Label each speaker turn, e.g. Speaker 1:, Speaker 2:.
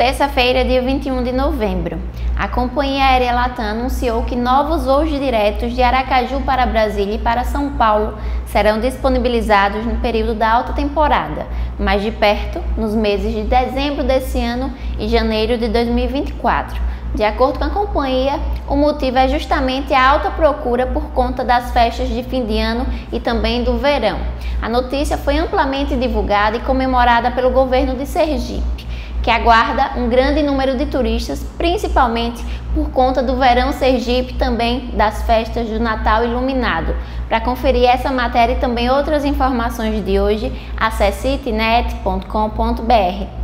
Speaker 1: Terça-feira, dia 21 de novembro. A companhia aérea Latam anunciou que novos voos diretos de Aracaju para Brasília e para São Paulo serão disponibilizados no período da alta temporada, mais de perto, nos meses de dezembro desse ano e janeiro de 2024. De acordo com a companhia, o motivo é justamente a alta procura por conta das festas de fim de ano e também do verão. A notícia foi amplamente divulgada e comemorada pelo governo de Sergipe, que aguarda um grande número de turistas, principalmente por conta do verão Sergipe, também das festas do Natal iluminado. Para conferir essa matéria e também outras informações de hoje, acesse itnet.com.br.